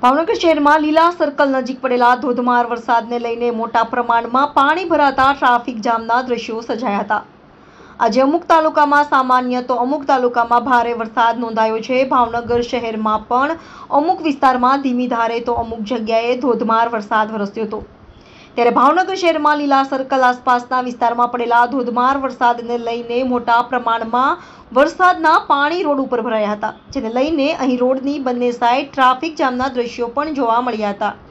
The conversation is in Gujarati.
ભાવનગર શહેરમાં લીલા સર્કલ નજીક પડેલા ધોધમાર વરસાદને લઈને મોટા પ્રમાણમાં પાણી ભરાતા ટ્રાફિક જામના દ્રશ્યો સર્જાયા હતા। આજે અમુક તાલુકામાં સામાન્ય તો અમુક તાલુકામાં ભારે વરસાદ નોંધાયો છે। ભાવનગર શહેરમાં પણ અમુક વિસ્તારમાં ધીમી ધારે તો અમુક જગ્યાએ ધોધમાર વરસાદ વરસ્યો હતો। ત્યારે ભાવનગર શહેરમાં લીલા સર્કલ આસપાસના વિસ્તારમાં પડેલા ધોધમાર વરસાદને લઈને મોટા પ્રમાણમાં વરસાદના પાણી રોડ ઉપર ભરાયા હતા, જેને લઈને અહીં રોડની બંને સાઈડ ટ્રાફિક જામના દ્રશ્યો પણ જોવા મળ્યા હતા।